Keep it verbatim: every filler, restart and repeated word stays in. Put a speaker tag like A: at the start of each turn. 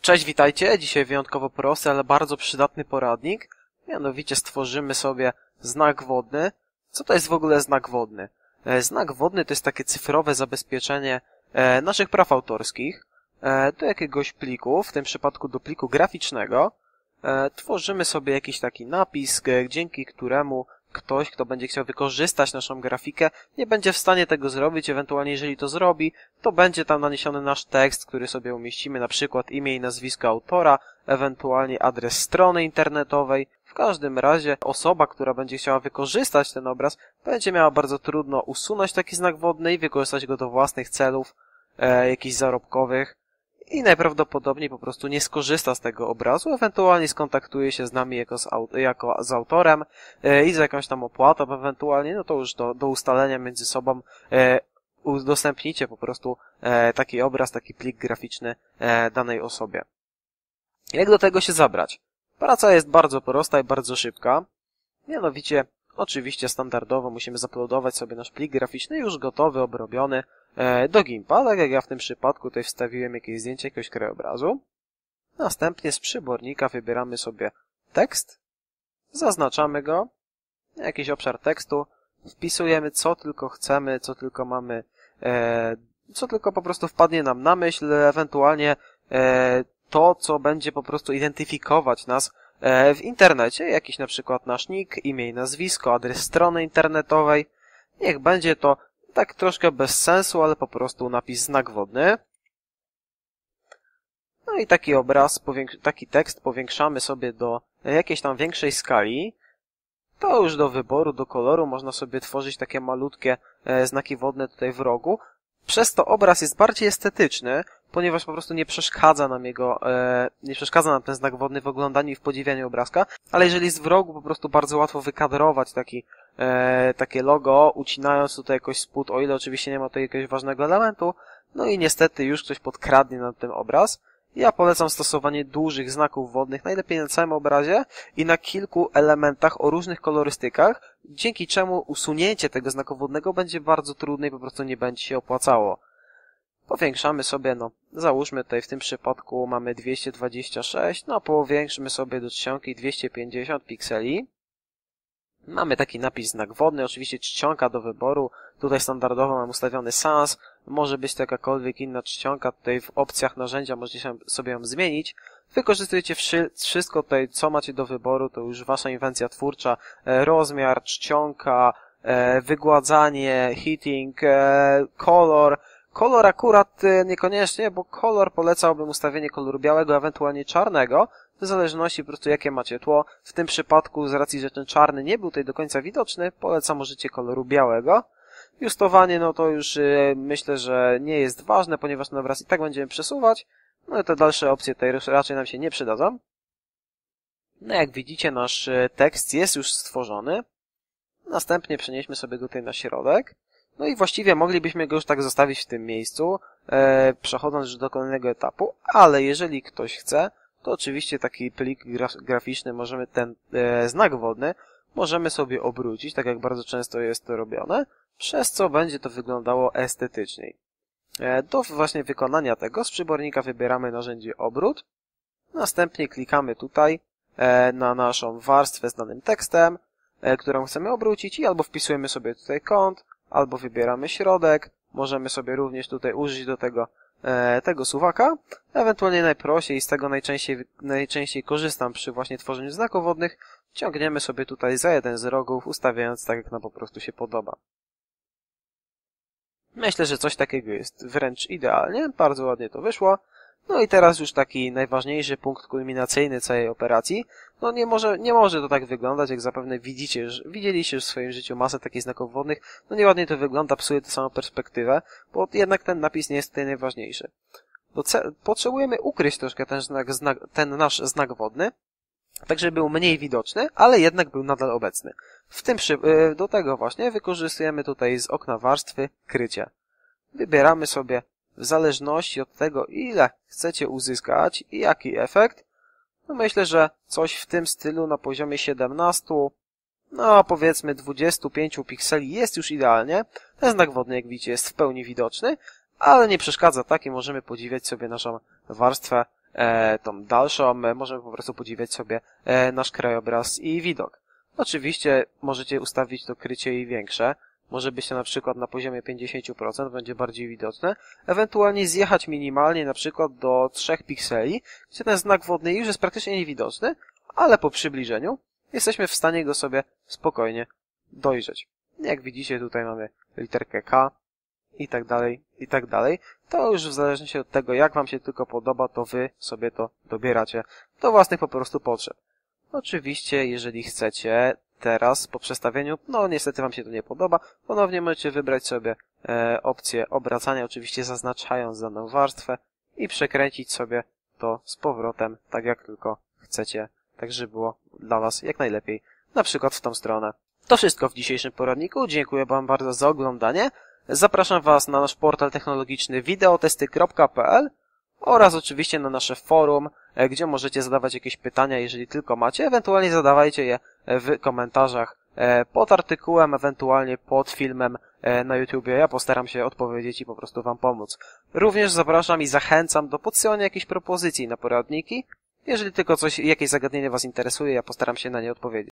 A: Cześć, witajcie. Dzisiaj wyjątkowo prosty, ale bardzo przydatny poradnik. Mianowicie stworzymy sobie znak wodny. Co to jest w ogóle znak wodny? Znak wodny to jest takie cyfrowe zabezpieczenie naszych praw autorskich do jakiegoś pliku, w tym przypadku do pliku graficznego. Tworzymy sobie jakiś taki napis, dzięki któremu ktoś, kto będzie chciał wykorzystać naszą grafikę, nie będzie w stanie tego zrobić. Ewentualnie jeżeli to zrobi, to będzie tam naniesiony nasz tekst, który sobie umieścimy, na przykład imię i nazwisko autora, ewentualnie adres strony internetowej. W każdym razie osoba, która będzie chciała wykorzystać ten obraz, będzie miała bardzo trudno usunąć taki znak wodny i wykorzystać go do własnych celów, e, jakichś zarobkowych. I najprawdopodobniej po prostu nie skorzysta z tego obrazu, ewentualnie skontaktuje się z nami jako z, jako z autorem e, i za jakąś tam opłatą ewentualnie, no to już do, do ustalenia między sobą e, udostępnicie po prostu e, taki obraz, taki plik graficzny e, danej osobie. Jak do tego się zabrać? Praca jest bardzo prosta i bardzo szybka, mianowicie oczywiście standardowo musimy zaploadować sobie nasz plik graficzny już gotowy, obrobiony do Gimpa, tak jak ja w tym przypadku tutaj wstawiłem jakieś zdjęcie jakiegoś krajobrazu. Następnie z przybornika wybieramy sobie tekst, zaznaczamy go, jakiś obszar tekstu, wpisujemy co tylko chcemy, co tylko mamy, e, co tylko po prostu wpadnie nam na myśl, ewentualnie e, to, co będzie po prostu identyfikować nas e, w internecie, jakiś na przykład nasz nick, imię i nazwisko, adres strony internetowej. Niech będzie to tak troszkę bez sensu, ale po prostu napis znak wodny. No i taki obraz, taki tekst powiększamy sobie do jakiejś tam większej skali. To już do wyboru, do koloru można sobie tworzyć takie malutkie znaki wodne tutaj w rogu. Przez to obraz jest bardziej estetyczny, ponieważ po prostu nie przeszkadza nam jego, nie przeszkadza nam ten znak wodny w oglądaniu i w podziwianiu obrazka, ale jeżeli jest w rogu, po prostu bardzo łatwo wykadrować taki, takie logo, ucinając tutaj jakoś spód, o ile oczywiście nie ma tutaj jakiegoś ważnego elementu, no i niestety już ktoś podkradnie nam ten obraz. Ja polecam stosowanie dużych znaków wodnych, najlepiej na całym obrazie i na kilku elementach o różnych kolorystykach, dzięki czemu usunięcie tego znaku wodnego będzie bardzo trudne i po prostu nie będzie się opłacało. Powiększamy sobie, no, załóżmy tutaj w tym przypadku mamy dwieście dwadzieścia sześć, no powiększmy sobie do czcionki dwieście pięćdziesiąt pikseli. Mamy taki napis znak wodny, oczywiście czcionka do wyboru, tutaj standardowo mam ustawiony sans, może być to jakakolwiek inna czcionka, tutaj w opcjach narzędzia możecie sobie ją zmienić. Wykorzystujecie wszystko tutaj, co macie do wyboru, to już wasza inwencja twórcza, rozmiar, czcionka, wygładzanie, hitting, kolor. Kolor akurat niekoniecznie, bo kolor polecałbym ustawienie koloru białego, ewentualnie czarnego, w zależności po prostu jakie macie tło. W tym przypadku, z racji, że ten czarny nie był tutaj do końca widoczny, polecam użycie koloru białego. Justowanie, no to już yy, myślę, że nie jest ważne, ponieważ ten obraz i tak będziemy przesuwać. No i te dalsze opcje tutaj raczej nam się nie przydadzą. No jak widzicie, nasz tekst jest już stworzony. Następnie przenieśmy sobie go tutaj na środek. No i właściwie moglibyśmy go już tak zostawić w tym miejscu, e, przechodząc już do kolejnego etapu, ale jeżeli ktoś chce, to oczywiście taki plik graficzny, możemy ten e, znak wodny, możemy sobie obrócić, tak jak bardzo często jest to robione, przez co będzie to wyglądało estetyczniej. E, do właśnie wykonania tego z przybornika wybieramy narzędzie obrót, następnie klikamy tutaj e, na naszą warstwę z danym tekstem, e, którą chcemy obrócić i albo wpisujemy sobie tutaj kąt, albo wybieramy środek, możemy sobie również tutaj użyć do tego e, tego suwaka, ewentualnie najprościej, z tego najczęściej, najczęściej korzystam przy właśnie tworzeniu znaków wodnych, ciągniemy sobie tutaj za jeden z rogów, ustawiając tak jak nam po prostu się podoba. Myślę, że coś takiego jest wręcz idealnie, bardzo ładnie to wyszło. No i teraz już taki najważniejszy punkt kulminacyjny całej operacji. No nie może, nie może to tak wyglądać, jak zapewne widzicie już, widzieliście już w swoim życiu masę takich znaków wodnych. No nieładnie to wygląda, psuje to samą perspektywę, bo jednak ten napis nie jest tutaj najważniejszy. Potrzebujemy ukryć troszkę ten, znak, znak, ten nasz znak wodny, tak żeby był mniej widoczny, ale jednak był nadal obecny. W tym przy, do tego właśnie wykorzystujemy tutaj z okna warstwy krycie. Wybieramy sobie w zależności od tego, ile chcecie uzyskać i jaki efekt, no myślę, że coś w tym stylu na poziomie siedemnaście, no powiedzmy dwadzieścia pięć pikseli jest już idealnie. Ten znak wodny, jak widzicie, jest w pełni widoczny, ale nie przeszkadza tak i możemy podziwiać sobie naszą warstwę e, tą dalszą, e, możemy po prostu podziwiać sobie e, nasz krajobraz i widok. Oczywiście możecie ustawić to krycie i większe. Może być to na przykład na poziomie pięćdziesiąt procent, będzie bardziej widoczne. Ewentualnie zjechać minimalnie na przykład do trzech pikseli, gdzie ten znak wodny już jest praktycznie niewidoczny, ale po przybliżeniu jesteśmy w stanie go sobie spokojnie dojrzeć. Jak widzicie, tutaj mamy literkę K i tak dalej, i tak dalej. To już w zależności od tego, jak wam się tylko podoba, to wy sobie to dobieracie do własnych po prostu potrzeb. Oczywiście, jeżeli chcecie teraz po przestawieniu, no niestety wam się to nie podoba, ponownie możecie wybrać sobie e, opcję obracania, oczywiście zaznaczając daną warstwę i przekręcić sobie to z powrotem, tak jak tylko chcecie, tak żeby było dla was jak najlepiej, na przykład w tą stronę. To wszystko w dzisiejszym poradniku, dziękuję wam bardzo za oglądanie, zapraszam was na nasz portal technologiczny wideotesty kropka p l oraz oczywiście na nasze forum, gdzie możecie zadawać jakieś pytania, jeżeli tylko macie, ewentualnie zadawajcie je w komentarzach pod artykułem, ewentualnie pod filmem na YouTubie. Ja postaram się odpowiedzieć i po prostu wam pomóc. Również zapraszam i zachęcam do podsyłania jakichś propozycji na poradniki. Jeżeli tylko coś, jakieś zagadnienie was interesuje, ja postaram się na nie odpowiedzieć.